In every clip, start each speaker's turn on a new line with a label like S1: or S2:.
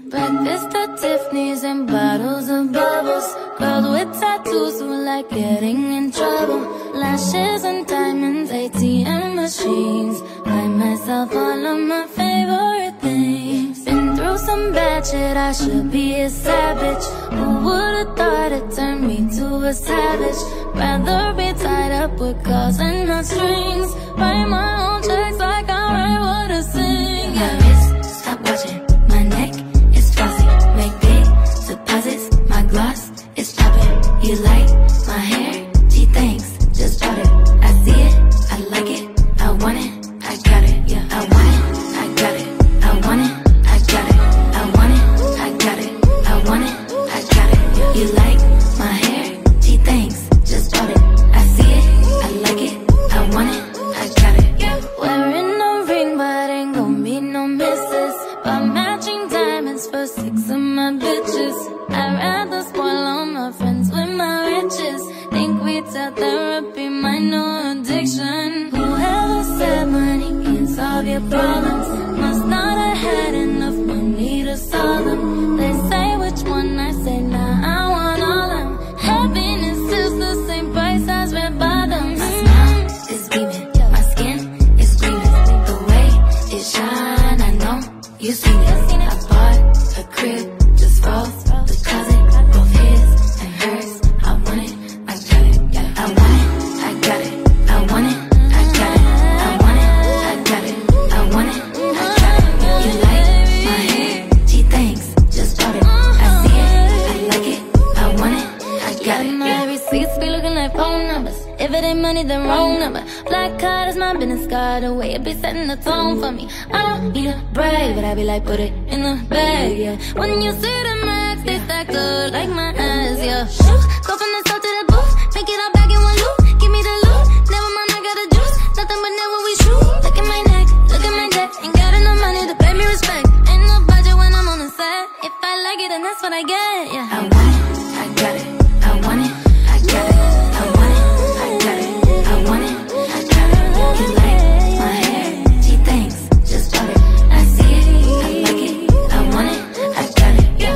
S1: Breakfast at Tiffany's and bottles of bubbles. Girls with tattoos who like getting in trouble. Lashes and diamonds, ATM machines. Buy myself all of my favorite things. Been through some bad shit, I should be a savage. Who would've thought it turned me to a savage? Rather be tied up with calls and not strings. Write my own checks like I write what I sing. My wrist, stop watching. My neck is flossy. Make big deposits. My gloss is chopping. You like my hair? Gee, thanks. Just bought it. I see it. I like it. I want it. I got it. Yeah, I want it. I got it. I want it. I got it. I want it. I got it. I want it. I got it. Yeah. You like my hair? Gee, thanks. Just bought it. I see it. I like it. I want it. I got it. Yeah. Wearing a ring, but ain't gon' be no misses. But matching diamonds for 6 of my bitches. I'd rather spoil all my friends with my riches. Think retail therapy might know addiction. Whoever said money can solve your problems must not have had enough money to solve them. They say which one, I say nah, I want all of them. Happiness is the same price as red bottoms. My smile is beaming, my skin is gleaming. The way it shine, I know you seen it. I bought a crib just for the closet, both his and hers. I want it, I got it. I want it, I got it. I want it, I got it. I want it, I got it. I want it, I got it. You like my hair? Gee, thanks. Just bought it. I see it, I like it. I want it, I got it. My receipts be looking like phone numbers. If it ain't money, then wrong number. Black card is my business card. The way it be setting the tone for me. I don't need a brag, but I be like, put it in the bag, yeah. When you see the max, they stack up like my ass, yeah. Shoot, go from the south to the booth. Make it all back in one loop. Give me the loot. Never mind, I got the juice. Nothing but never we shoot. Look at my neck, look at my debt. Ain't got enough money to pay me respect. Ain't no budget when I'm on the set. If I like it, then that's what I get, yeah. I want it, I got it. I want it, I got it. I want it, I got it. I want it, I got it. You like my hair? Gee, thanks. Just bought it. I see it, I like it. I want it, I got it. Yeah.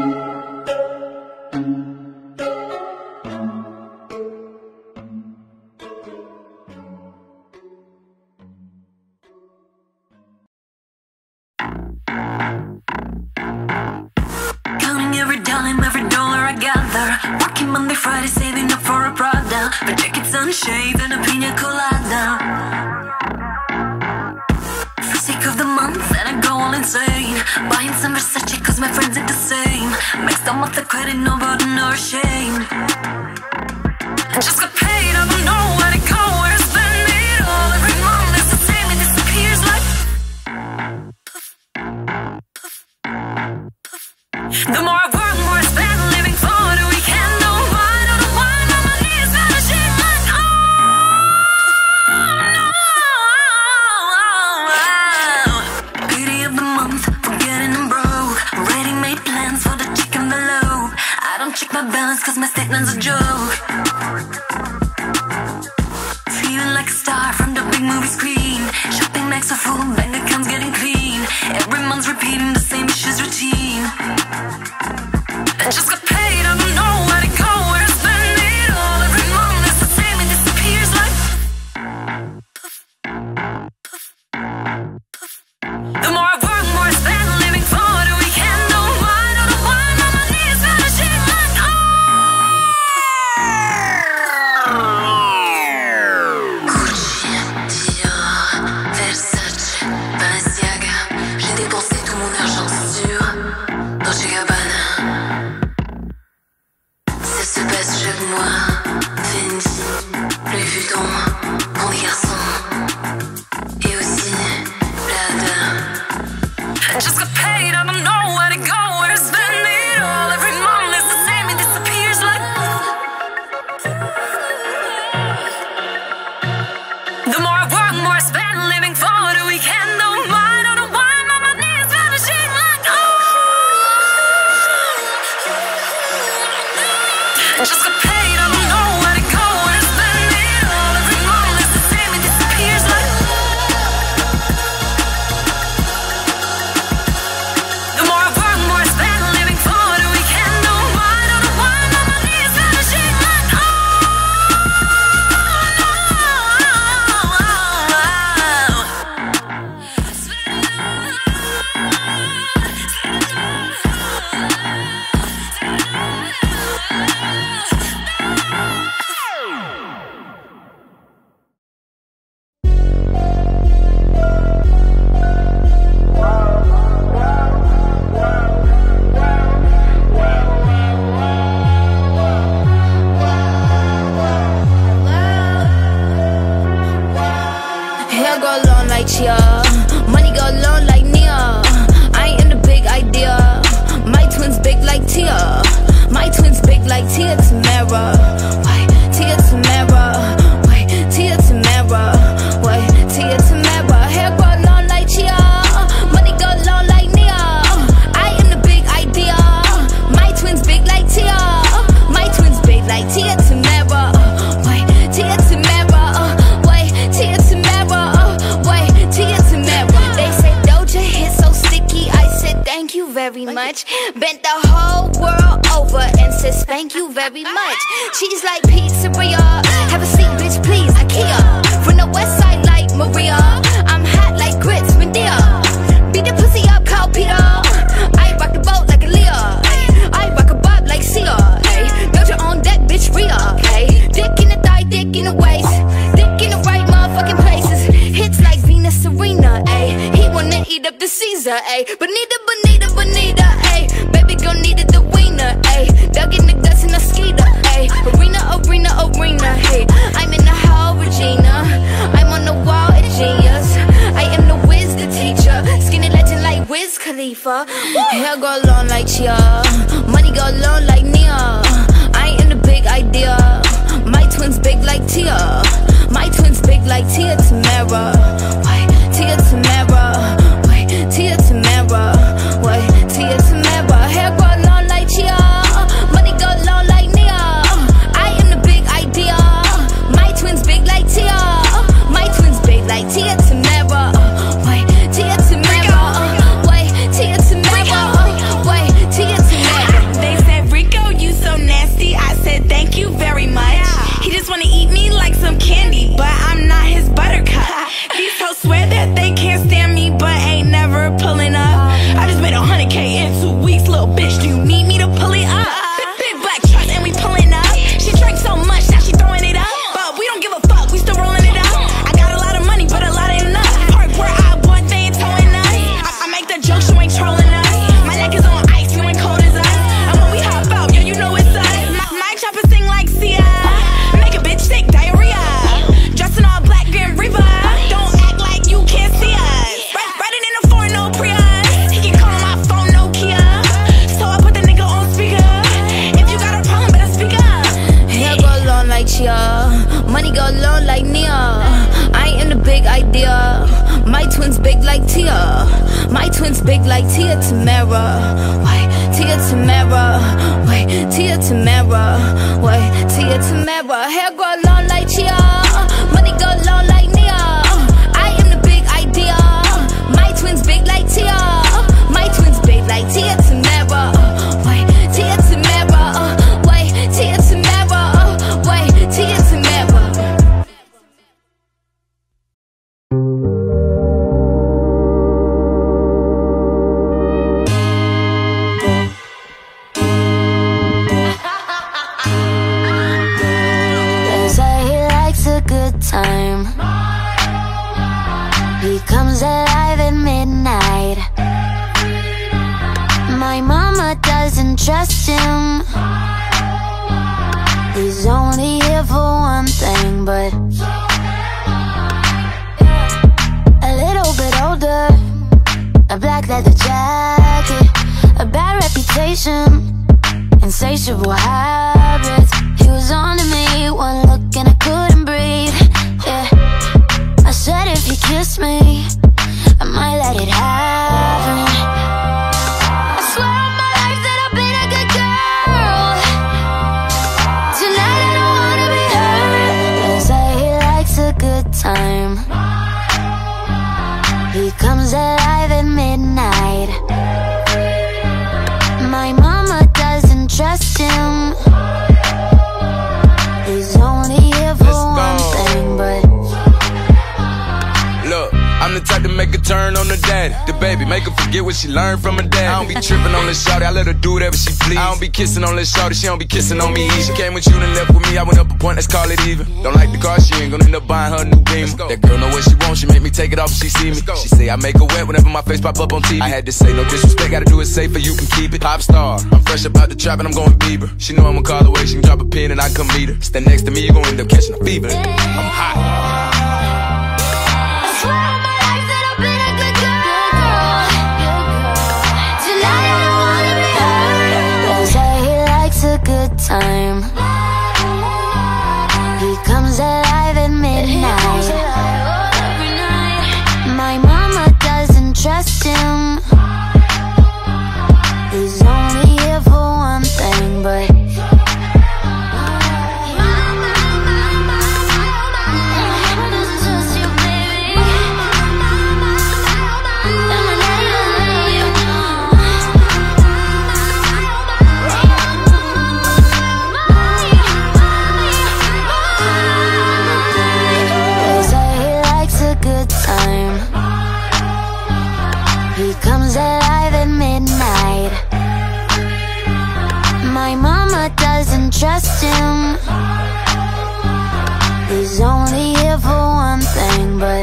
S2: Counting every dime, every dollar I gather. Working Monday, Friday, saving up for a Prada. For jackets unshaved and a pina colada. For sake of the month, and I go all insane. Buying some Versace cause my friends did the same. Makes the month a credit, no burden or shame. I just got paid, I don't know where to go, where to spend it all. Every month it's the same, it disappears like poof, poof, poof. The more I work, the more I spend, living for the weekend. Don't mind, I don't mind, my money is vanishing like oh no. Beauty of the month, forgetting I'm broke. Ready-made plans for the chick envelope. I don't check my balance cause my statement's a joke. Feeling like a star from the big movie screen. Shopping bags are full, bank accounts getting clean. Every month's repeating the same issues routine. I just got paid, I don't know where to go, where to spend it all. Every month it's the same, it disappears like poof, poof, poof. The more I work, the more I spend, living for the weekend. Don't mind, I don't mind, my money is vanishing like oh. Gucci, Dior, Versace, Balenciaga. J'ai dépensé tout mon argent sur Dolce & Gabbana. Ça se passe chaque mois. Fendi, Louis Vuitton, pour les garçons. Et aussi Prada. I just got paid, I don't know where to go, where to spend it all. Every month is the same, it disappears like the more I work, the more I spend, living for the weekend. Don't mind, I don't mind, my money is vanishing like oh. I just got paid, I don't know where to go, where to spend it all. Every month is the same, it disappears like
S3: very much. Bent the whole world over and said thank you very much. She's like pizzeria, have a seat bitch please, IKEA. From the west side like Maria, I'm hot like grits, Medea. Beat the pussy up, Carl Peter. I rock the boat like a Leah. I rock a bob like Sia. Build your own deck, bitch, Rhea. Dick in the thigh, dick in the waist, dick in the right motherfucking places. Hits like Venus Serena, ayy. He wanna eat up the Caesar, ayy. Bonita, baby girl needed the wiener, ayy. Dug in the guts in a skeeter, ayy. Arena, hey. I'm in the hall, Regina. I'm on the wall, a genius. I am the whiz, the teacher. Skinny legend like Wiz Khalifa. Hair go long like Chia. Money go long like Nia. I am the big idea. My twins big like Tia. My twins big like Tia Tamara. Why? Tia Tamara. Why? Tia Tamara. Why? Tia Tamara. Hair go long like Chia. Money go long like Nia. I am the big idea. My twins big like Tia. My twins big like Tia Tamara. Why? Tia Tamara. Why? Tia Tamara. Why? Tia Tamara.
S4: They said, Rico, you so nasty. I said, thank you very much. He just wanna eat me like some candy, but I'm not his buttercup. These hoes swear that they can't stand me, but ain't never pulling up. I just made 100K in 2 weeks, little bitch. Do you need me to pull it up? Big black trucks and we pulling up. She drank so much, now she throwing it up. But we don't give a fuck, we still rolling it up. I got a lot of money, but a lot ain't enough. Park where I want, they ain't towing us. I make the jokes, you ain't trolling us. My neck is on ice, you ain't cold as us. And when we hop out, yo, you know it's us. My chopper sing like Sia. Make a bitch sick, diarrhea. Dressing all black, Grim Reaper. Don't act like you can't see us. Riding in a foreign, no Prius. He can call my phone, Nokia. So I put the nigga on speaker. If you got a problem, better speak up.
S3: Hair go long like Chia. Money go long like Nia. I am the big idea. My twins big like Tia. My twins big like Tia Tamara. Why? Tia Tamara. Why? Tia Tamara. Why? Tia Tamara. Hair go long like Chia. Money go long like Nia. I am the big idea. My twins big like Tia. My twins big like Tia Tamara. Why? Tia Tamara. Why? Tia Tamara. Why? Tia Tamara.
S1: They say he likes a good time. He comes alive at midnight. My mama doesn't trust him. He's only here for one thing, but a little bit older, a black leather jacket, a bad reputation, insatiable habits. He was on to me, one look and I couldn't breathe. Yeah, I said if he kissed me, I might let it happen. I swear on my life that I've been a good girl. Tonight I don't wanna be hurt. They say he likes a good time. He comes alive at midnight. My mama doesn't trust him. He's only here for one thing, but
S5: look, I'm the type to make a turn on the daddy. The baby, make her forget what she learned from her dad. I don't be tripping on this shawty, I let her do whatever she please. I don't be kissing on this shawty, she don't be kissing on me either. She came with you and left with me, I went up a point, let's call it even. Don't like the car, she ain't gonna end up buying her a new Beamer. That girl know what she wants, she make me take it off if she see me. She say I make her wet whenever my face pop up on TV. I had to say no disrespect, gotta do it safer, you can keep it. Pop star, I'm fresh up out the trap and I'm going Bieber. She know I'ma call away, she can drop a pin and I come meet her. Stand next to me, you gon' end up catching a fever. I'm hot.
S1: Good time. He comes alive at midnight. My mama doesn't trust him. He's only here for one thing, but He comes alive at midnight. My mama doesn't trust him. He's only here for one thing, but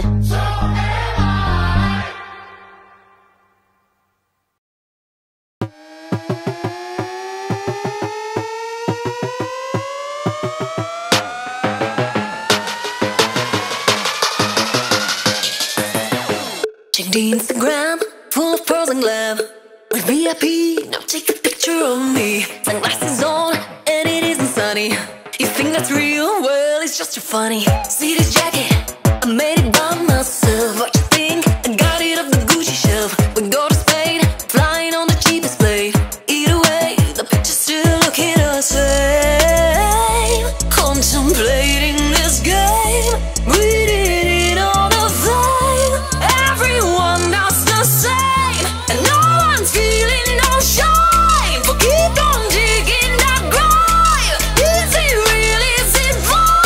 S2: check the Instagram, full of pearls and glam. With VIP, now take a picture of me. Sunglasses on, and it isn't sunny. You think that's real? Well, it's just too funny. See this jacket? I made it by myself. What you think? I got it off the Gucci shelf. We go to Spain, flying on the cheapest plane. Either way, the picture's still looking the same. Contemplating this game, breathing in all the flame. Everyone does the same, and no one's feeling no shame. For keep on digging that grave. Is it real? Is it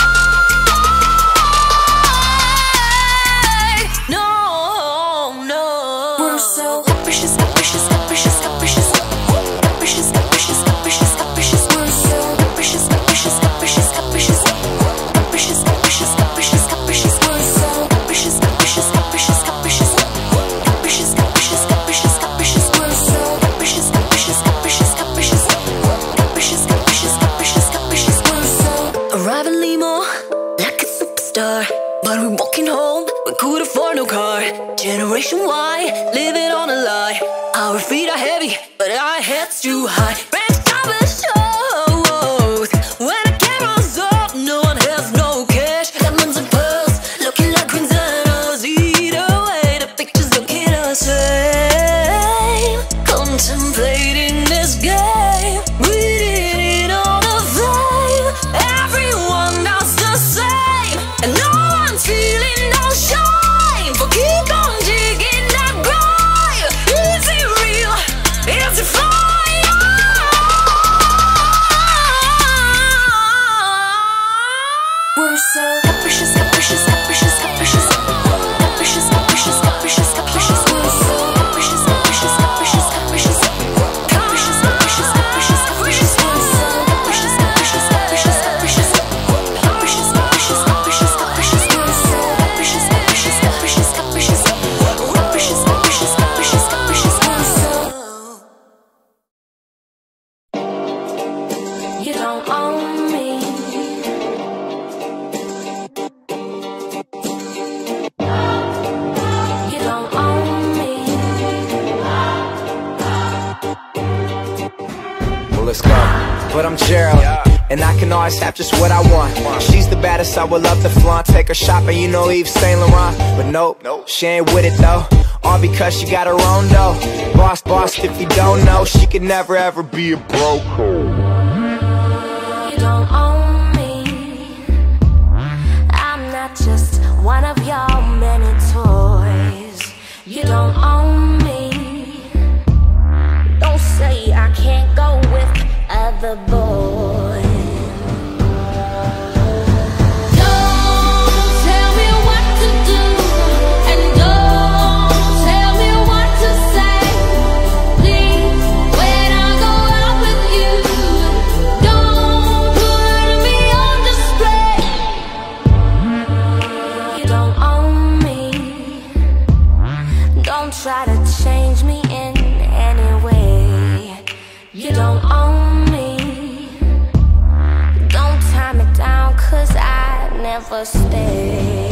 S2: fake? No, no. We're so capricious, capricious, capricious, capricious, capricious, capricious, capricious, capricious. We're so capricious, capricious, capricious, capricious, capricious, capricious, capricious, capricious. We're so capricious, capricious, capricious, capricious, capricious, capricious, capricious, capricious. We're so capricious, capricious, capricious, capricious, capricious, capricious, capricious, capricious. We're so arrive in limo like a superstar, but we're walking home. We could afford no car. Generation Y, living on a lie. Our feet are heavy, but our heads too high. Red carpet shows. When the camera's off, no one has no cash. Diamonds and pearls, looking like queens and us. Either way, the picture's looking the same. Contemplating this game, breathing in all the flame. Everyone does the same, and no one's feeling no shame. For keep on digging that grave. Is it real? Is it fake? We're so capricious, capricious, capricious, capricious, capricious, capricious, capricious, capricious. We're so capricious, capricious, capricious, capricious, capricious, capricious, capricious, capricious. We're so capricious, capricious, capricious, capricious, capricious, capricious, capricious, capricious. We're so capricious, capricious, capricious, capricious, capricious, capricious, capricious, capricious. We're so. You don't own me. You don't own me.
S6: Well, let's go. But I'm Gerald, and I can always have just what I want. She's the baddest, I would love to flaunt. Take her shopping, you know Yves Saint Laurent. But nope, she ain't with it though. All because she got her own dough. Boss, if you don't know, she could never ever be a broke.
S1: You don't own me. I'm not just one of your many toys. You don't own me. Don't say I can't go with other boys. Don't tell me what to do, and don't tell me what to say. Please, when I go out with you, don't put me on display. You don't own me. Don't try to change me in any way. You don't own me. Don't tie me down, 'cause I never stay.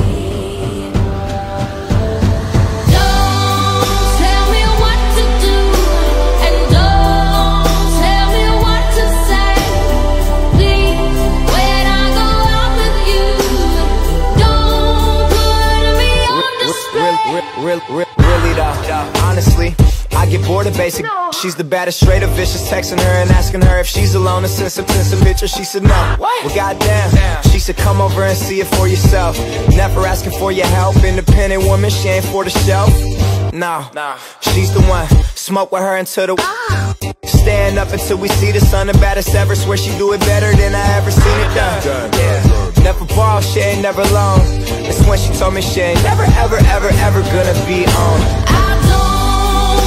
S1: Don't tell me what to do, and don't tell me what to say. Please, when I go out with you, don't put me on display.
S6: Really though, honestly, I get bored of basic. She's the baddest, straight up vicious. Texting her and asking her if she's alone and send some pictures. She said no. Well, goddamn. She said come over and see it for yourself. Never asking for your help. Independent woman, she ain't for the shelf. No, she's the one. Smoke with her until the stand up until we see the sun. The baddest ever. Swear she do it better than I ever seen it done. Yeah. Never ball, she ain't never alone. It's when she told me she ain't never, ever, ever, ever gonna be on.
S1: I don't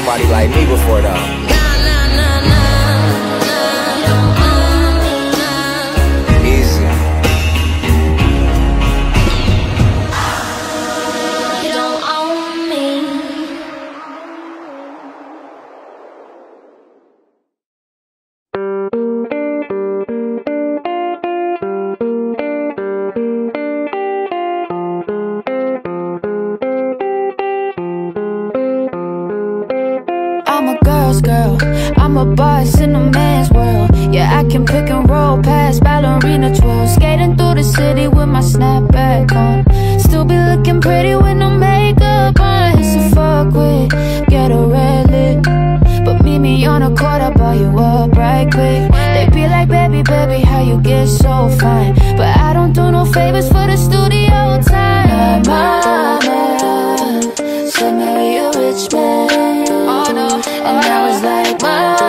S6: nobody like me before though. Easy.
S1: You don't own me.
S7: I'm a girl's girl, I'm a boss in a man's world. Yeah, I can pick and roll past ballerina twirls. Skating through the city with my snapback on. Still be looking pretty with no makeup on. It's a fuck with, get a red lip. But meet me on a court, I'll buy you up right quick. They be like, baby, baby, how you get so fine? But I don't do no favors for the studio time. My mama said marry a rich man. Oh no, and I was like,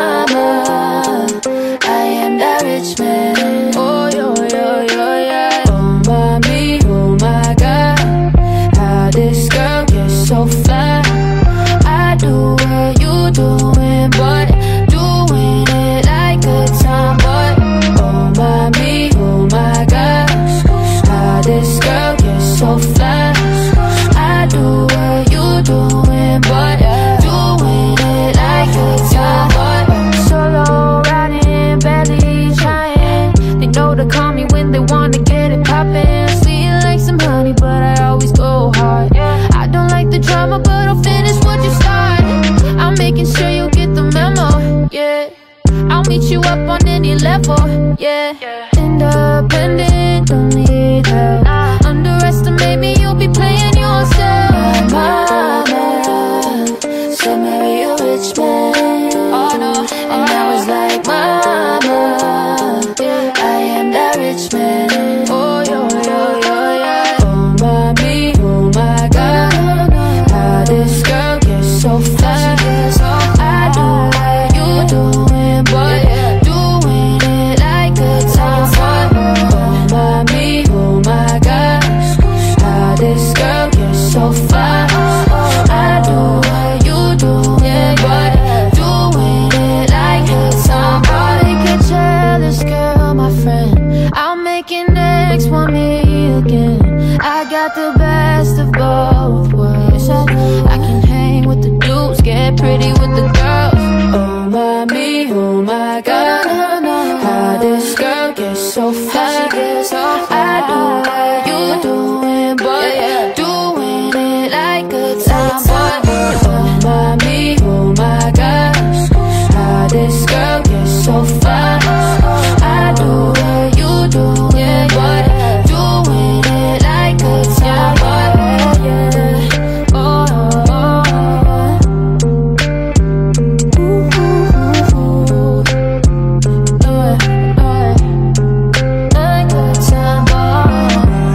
S7: mama, I am that rich man. Oh yo, yo, yo, yeah. Oh mommy, oh my God, how this girl gets so fly. I do what you doing, but doing it like a tomboy. Oh mommy, oh my God, how this girl gets so fly. I do what you doing, but doing it like a tomboy. Solo riding, barely trying. They know to call me when they wanna get it poppin'. Sweet like some honey, but I always go hard. I don't like the drama, but I'll finish what you started. I'm making sure you get the memo, yeah. I'll meet you up on any level, yeah. Independent, don't need help. Underestimate me, you'll be playing yourself. Mama said marry a rich man. Oh no, and I was like, mama, I am that rich man. Oh yo, yo, yo, yeah. Oh mommy, oh my God, how this girl gets so fly. I do what you doing, but doing it like a tomboy. Oh mommy, oh my God, how this girl gets so fly. I do what you doing, but doing it like a tomboy. Make a jealous girl, my friend. I'll make an ex want me again. I got the best of both worlds. I can hang with the dudes, get pretty with the girls. Oh mommy, oh my God, how this girl gets so fly. I do what you doing, but doing it like a tomboy. Oh mommy, oh my God, how this girl gets so fly. I do what you doing, but doing it like a tomboy. Yeah. Oh, oh, oh. Ooh, ooh, ooh, ooh. Like a tomboy.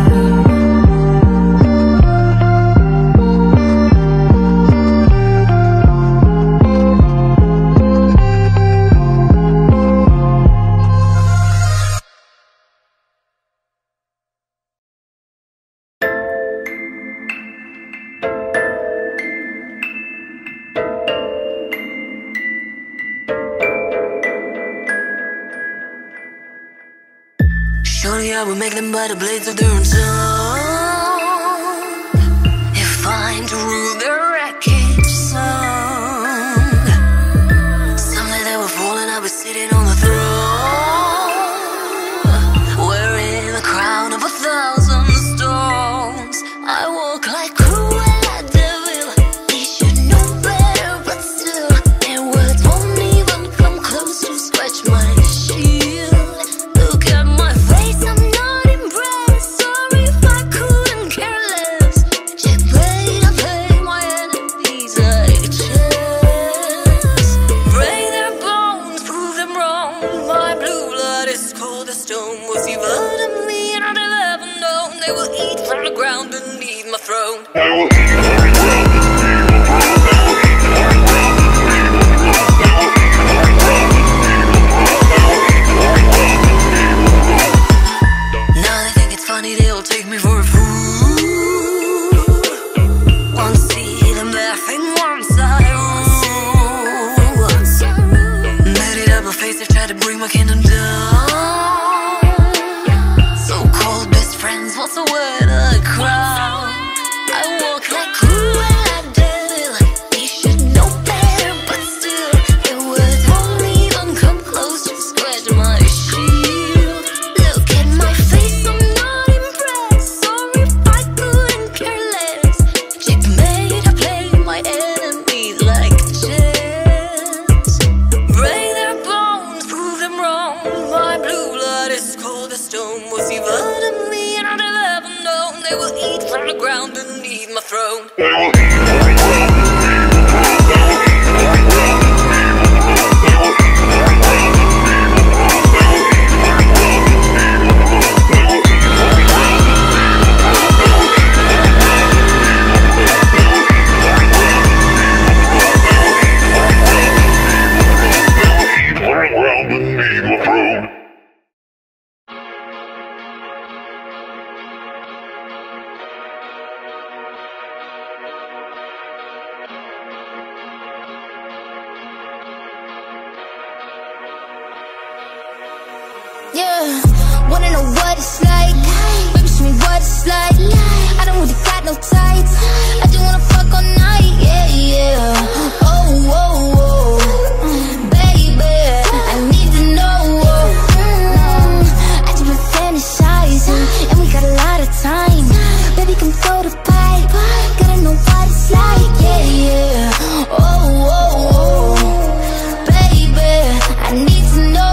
S2: Surely I will make them by the blades of their own tongue. If I'm to rule their wreckage song, someday they will fall and I'll be sitting on the throne, wearing the crown of 1,000 storms. I walk like Cruella de Vil. They should know better, but still their words won't even come close to scratch my shield. Look at my face, I'm not impressed. Sorry if I couldn't care less. Checkmate, I play my enemies at a chess. Break their bones, prove them wrong. My blue blood is cold as stone. Was evil to me and I'll never know. They will eat from the ground beneath my throne. Now they think it's funny, they'll take me for a fool. Won't see them laughing once I rule. the crowd. I walk like cool when I do. You should know better, but still, it would only even come close to scratch my shield. Look at my face, I'm not impressed. Sorry if I couldn't care less. Checkmate, I play my enemies like chess. Break their bones, prove them wrong. My blue blood is cold as stone. Was even to me, and I'd ever known. They will eat from the ground beneath my throne.
S3: Yeah, wanna know what it's like? Baby, show me what it's like. I don't really got no tights. I just wanna fuck all night. Yeah, yeah. Oh, oh, oh, baby, I need to know. I just been fantasizing, and we got a lot of time. Baby, come throw the pipe. Gotta know what it's like. Yeah, yeah. Oh, oh, oh, baby, I need to know.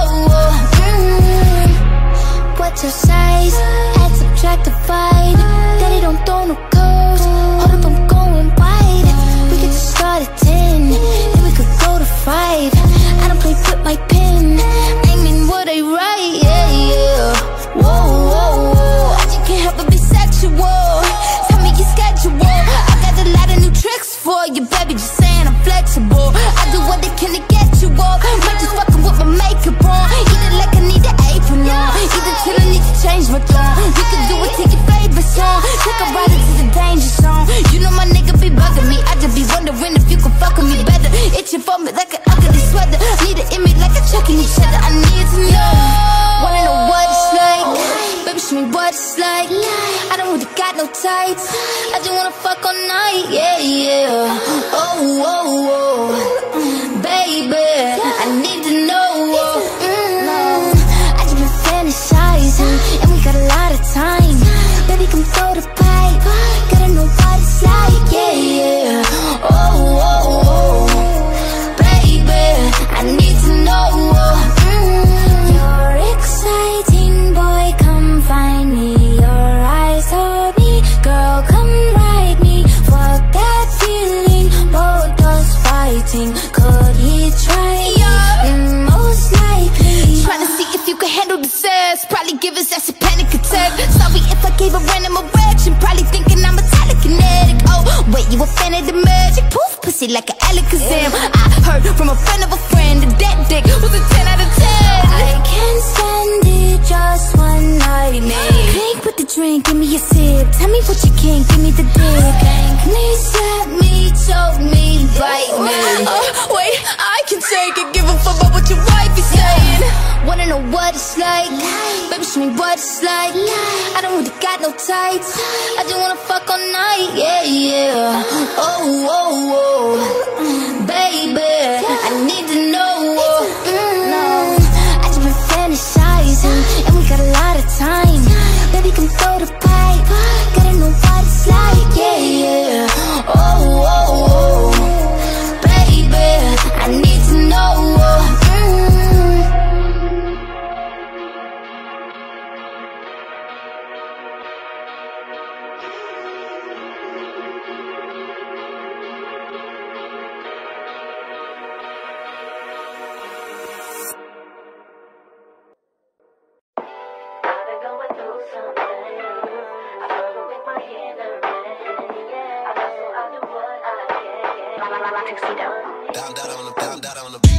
S3: What's your size? Add, subtract, divide. Daddy don't throw no curves. Hold up, I'm going wide. We could just start at 10, then we could go to 5. I don't play with my pen. I mean what I write, yeah, yeah. Whoa, whoa, whoa, I just can't help but be sexual. Tell me your schedule. I got a lot of new tricks for you, baby, just saying I'm flexible. I do what they can to get you up. Might just fucking with my makeup on. Eat it like I need an apron on. Either till I need to change my tone. We could do it, take your favorite song. Take a ride into the danger zone. You know my nigga be bugging me. I just be wondering if you can fuck with me better. Itching for me like an ugly sweater. Need an image like a chucking each other. I need to know. Wanna know what it's like? Baby, show me what it's like. I don't really got no tights. I just wanna fuck all night. Yeah, yeah. Oh, oh, oh, baby, I need to know. I just been fantasizing, and we got a lot of time. Baby, come throw the pipe. Gotta know what it's like. Yeah, yeah. Oh, oh, oh, baby, I need to know. You're exciting, boy, come find me. Your eyes hold me, girl, come ride me. Fuck that feeling, both us fighting. Could he try? Most likely. Tryna see if you can handle the sex. Probably give his ass a panic attack. Sorry if I gave a random erection. Probably thinking I'm a telekinetic. Oh, wait, you a fan of the magic? Poof, pussy like an Alakazam. I heard from a friend of a friend that that dick was a 10 out of 10. I can't stand it, just one night, man. Clink with the drink, give me a sip. Tell me what you can, give me the dick. Thank me, slap me, choke me, bite me. Wait, I can take it, give a fuck about what your wife is saying. Wanna know what it's like? Baby, show me what it's like. I don't really got no tights. I just wanna fuck all night. Yeah, yeah. Oh, oh, oh, baby, I need to know. I just been fantasizing, and we got a lot of time. Baby, come throw the pipe. Gotta know what it's like. Yeah, yeah. Oh, oh, oh, baby, I need to know.
S8: Down on the beat.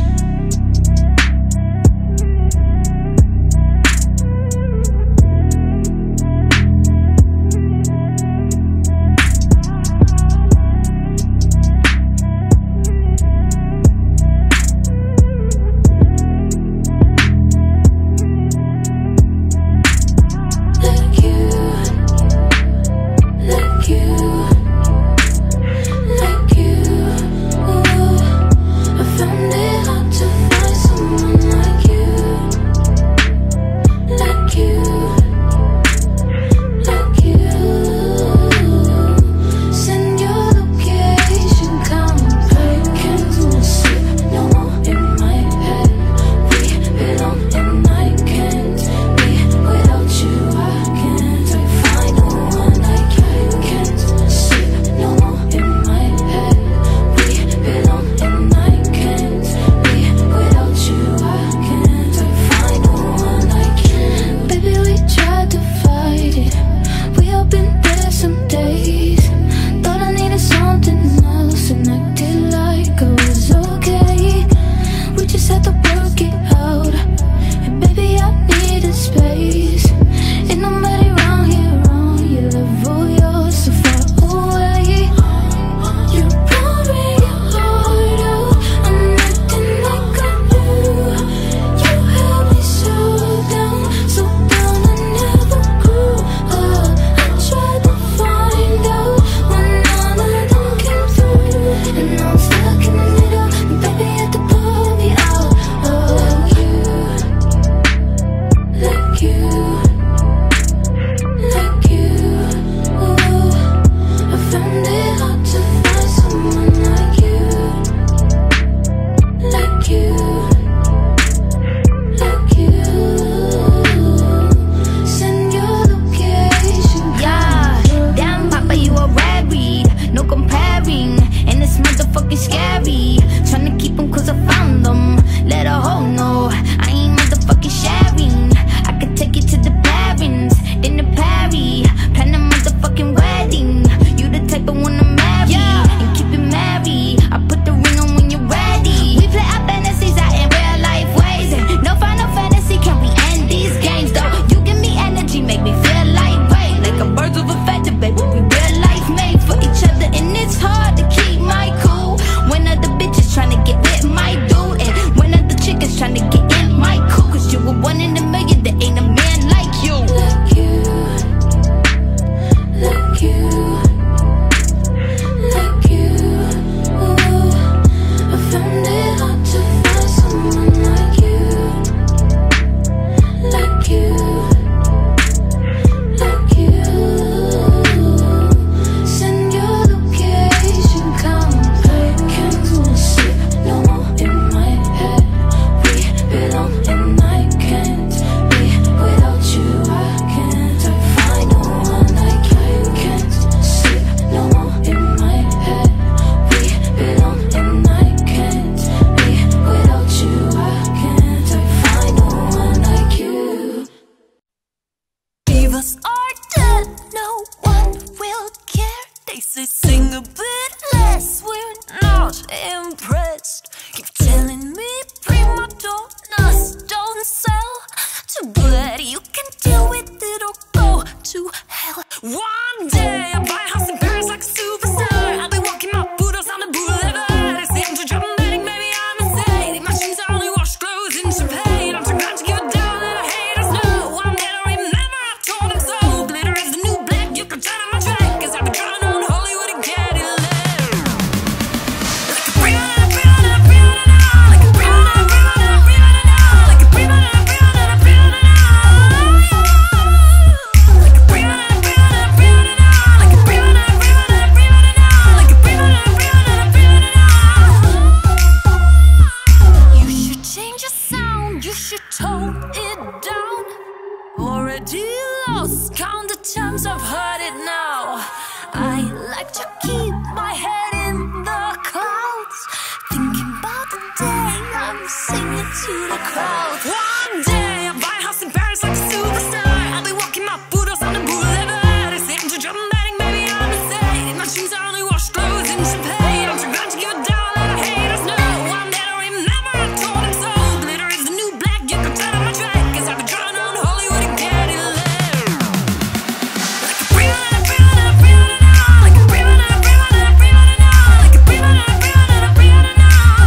S2: to keep my head in the clouds, thinking about the day I'm singing to the crowd. One day I'll buy a house in Paris like a superstar. I'll be walking my poodles on the boulevard. It's sitting too dramatic, maybe I'm insane. My shoes are only washed clothes in champagne. I'm too glad to give a damn, let our haters know I'm there to remember I told them so. Glitter is the new black, you can turn on my track, 'cause I've been trying on Hollywood and get it lit. Like a Brianna, Brianna, Brianna now. Like a Brianna, Brianna, Brianna now. Like a Brianna, Brianna, Brianna now.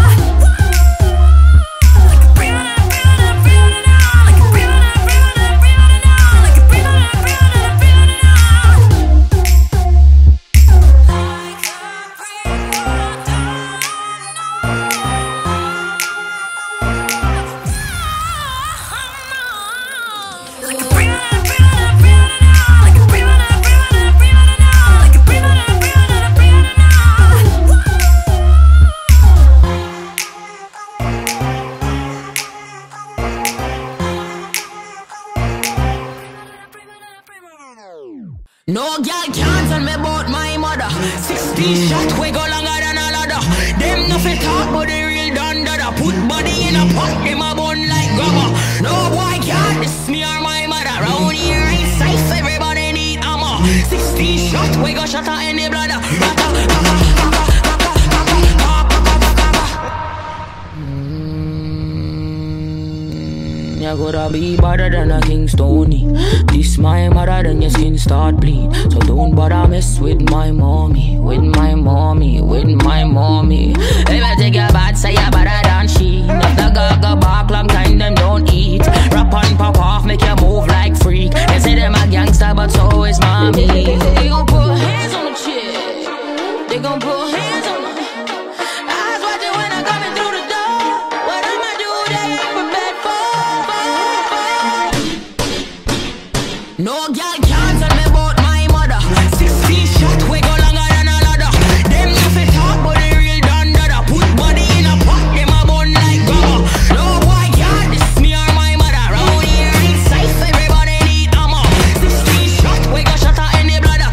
S2: Like a Brianna, Brianna, Brianna now. Like a Brianna, Brianna, Brianna now. Like a Brianna, Brianna, Brianna now. Like a Brianna, Brianna, Brianna now. Like a Brianna, Brianna, Brianna now. Like a Brianna, Brianna, Brianna now.
S9: No girl can't tell me about my mother. 16 shots we go longer than a ladder. Them no fit talk but they real done dada. Put body in a pot, them a bun like grabber. No boy can't diss me or my mother. Round here ain't safe, everybody need armor. 16 shots we go shut her any bladder. You gotta be better than a King Stony. This my mother, then your skin start bleed. So don't bother mess with my mommy, with my mommy, with my mommy. If I take your bad, say you better than she. If the gaga bark long time, them don't eat. Rap and pop off, make you move like freak. They say them a gangster, but so is mommy. They gon' put hands on the chick. They gon' put hands on the eyes watching when I'm coming through the door. What I'ma do, they ain't prepared for. No girl can't tell me about my mother. 16 shots we go longer than a ladder. Them no fit talk but they real done dada. Put body in a pot, them a bun like grabber. No boy can't diss me or my mother. Round here ain't safe, everybody need armor. 16 shots we go shut her any bladder.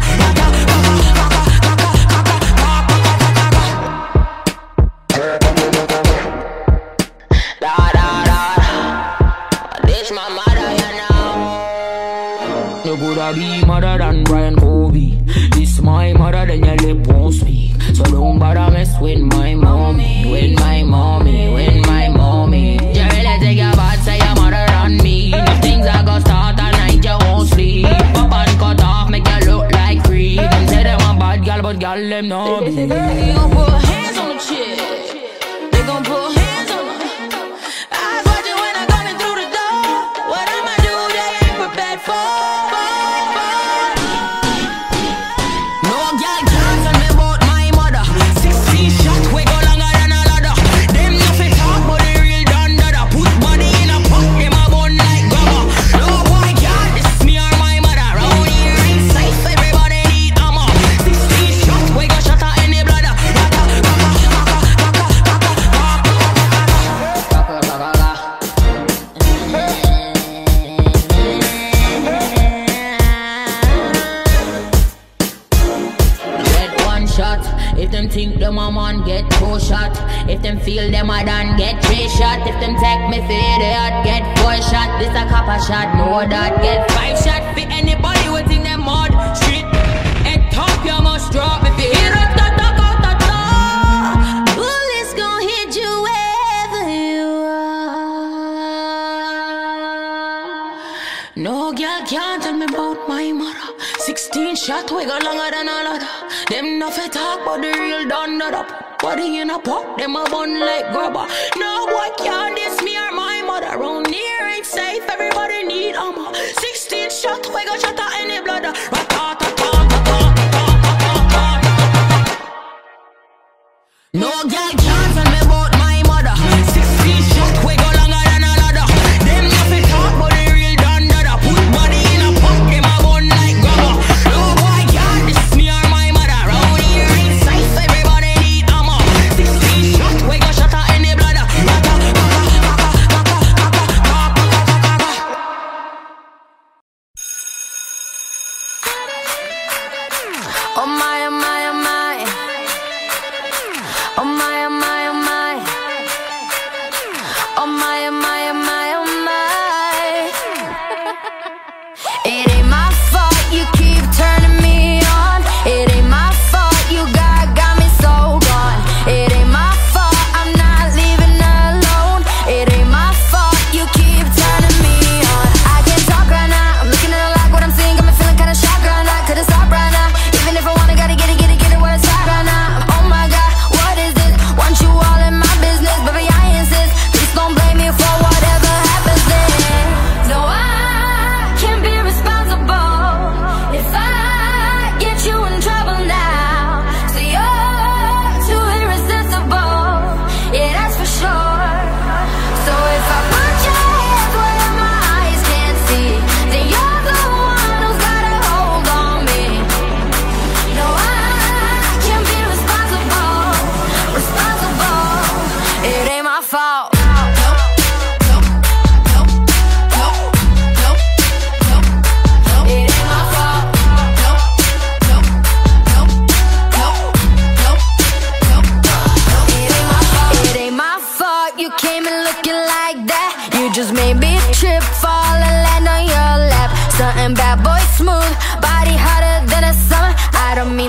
S9: This my mother, you know. You coulda be mother than Brian Kobe. This my mother, then your lip won't speak. So don't bother mess with my mommy, with my mommy, with my mommy. You really take your bad, say your mother than me. If things are gonna start at night, you won't sleep. Pop and cut off, make you look like creep. Them say them a bad girl, but girl them no be. They gon' put hands on the chick. They gon' put hands on the eyes watching when I'm coming through the door. What I'ma do, they ain't prepared for. No girl can't tell me about my mother. 16 shots we go longer than a ladder. Them no fit talk but they real done dada. Put body in a pot, them a bun like grabber. No boy can't diss me or my mother. Round here ain't safe, everybody need armor. 16 shots we go shut her any bladder. Get one shot. If them think them a man, get 2 shot. If them feel them a done, get 3 shot. If them take me for idiot, get 4 shot. This a copper shot, no that. Get 5 shot for anybody within them mud street. Head top, you must drop. If you hear it, ta-ta-ta-ta-ta. Bullets gon' hit you wherever you are. No girl can't tell me about my mother. 16 shot, we go longer than a ladder. Them no fit talk, but the real done that up. Body in a pot, them a bun like grabber. No boy can't diss me or my mother. Round here ain't safe, everybody need armor. 16 shot, we go shut her any bladder. No girl can't tell me about my mother. 16 shot, we go longer than a ladder. Them no fit talk, but they real done dada. Put body in a pot, them a bun like grabber. No boy can't diss me or my mother. Round here ain't safe, everybody need armor. 16 shot, we go shut her any bladder.
S2: Oh my, oh my, oh my.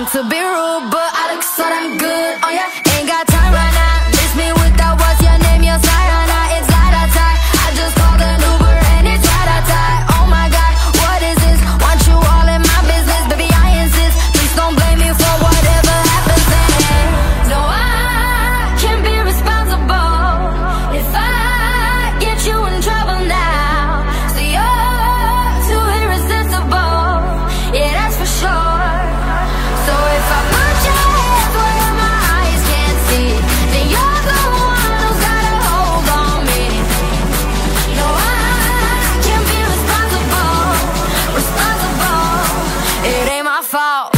S1: to be rude, but I look so damn good on ya. Ain't got time right now. Miss me with that, what's your name? Your side or not? It's la-da-tie. I just called an Uber and it's ra-da-tie. Oh my God, what is this? Want you all in my business, baby, I insist. Please don't blame me for whatever happens then. No, I can't be responsible if I get you in trouble now. So you're too irresistible, yeah, that's for sure. So if I put your hands where my eyes can't see, then you're the one who's got a hold on me. No, I can't be responsible. It ain't my fault.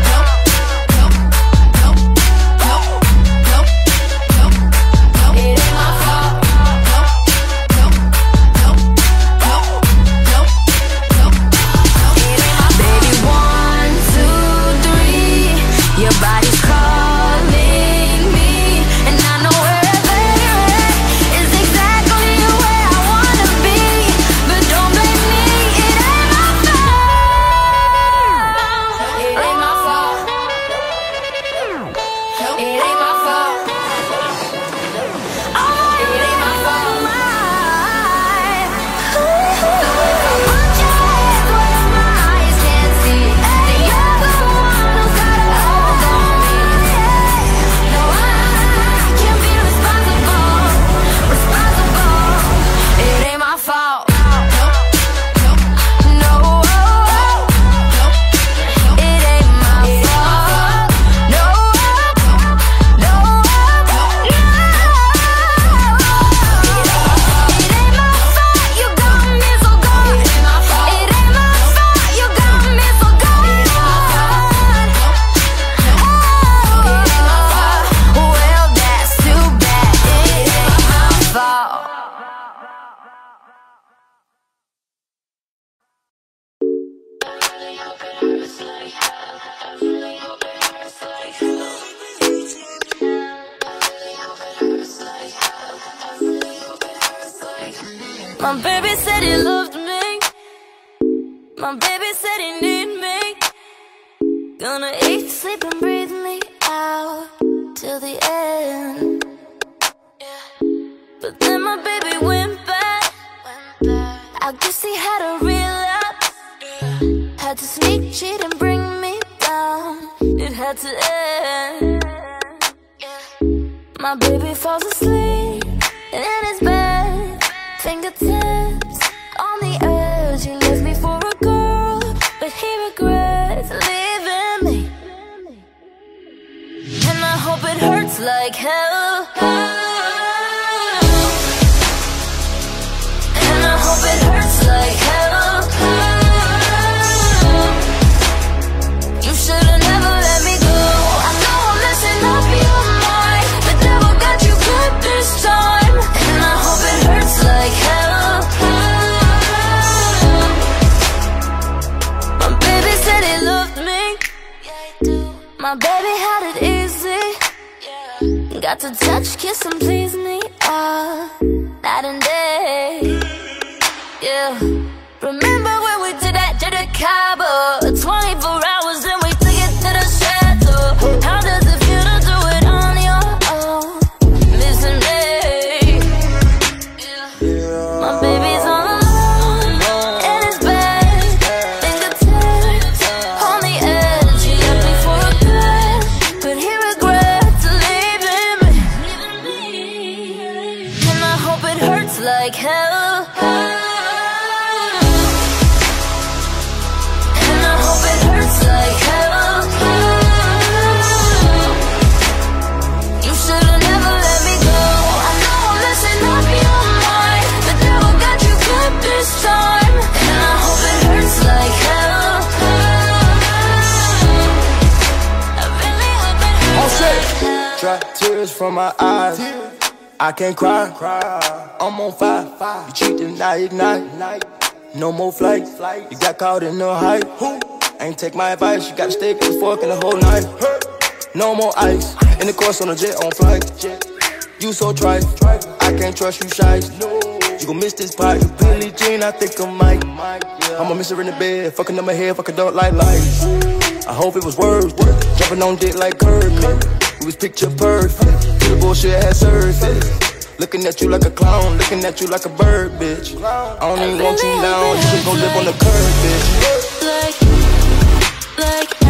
S1: Your body's calling me, and I know wherever you're at is exactly where I wanna be. But don't blame me, it ain't my fault. It ain't my fault. It ain't my fault. Oh, it ain't my fault. So if I put your hands where my eyes can't see, then you're the one who's got a hold on me. No, I can't be responsible. It ain't my fault. No, it ain't my fault. No, no, it ain't my fault. You got me so gone. It ain't my fault. You got me so gone. Well, that's too bad. It ain't my fault. My baby said he loved me. My baby said he need me. Gonna eat, sleep, and breathe me out till the end. But then my baby went back. I guess he had a relapse. Had to sneak, cheat, and bring me down. It had to end. My baby falls asleep in his bed, fingertips on the edge. He left me for a girl, but he regrets leaving me. And I hope it hurts like hell. And I hope it hurts like hell. You should've never let me go. I know I'm messing up your mind, the devil got you good this time. And I hope it hurts like hell. My baby said he loved me. My baby had it easy. Got to touch, kiss, and please me night and day. Yeah. Remember when we did that to the Cabo? 24 hours and we took it to the chateau. How does it feel to do it on your own? Missing me. My baby's all alone in his bed, fingertips on the edge. He left me for a good, but he regrets leaving me. And I hope it hurts like hell. And I hope it hurts like hell. You should've never let me go. I know I'm messing up your mind, the devil got you good this time. And I hope it hurts like hell. I really hope it hurts like hell.
S10: Dry tears from my eyes, I can't cry. I'm on fire. You cheat tonight, ignite. No more flight. You got caught in the hype. Ain't take my advice. You gotta stay with the fork in the whole night. No more ice. In the course on a jet on flight. You so trite. I can't trust you, shy. You gon' miss this part. You Billie Jean, I think I might. I'm a miss her in the bed. Fucking up my head. Fucking don't like lights. I hope it was worth it. Jumping on dick like Kirkman. It was picture perfect. The bullshit had surfaced. Looking at you like a clown, looking at you like a bird, bitch. I don't even want you down, you can go live on the curb, bitch.
S1: Like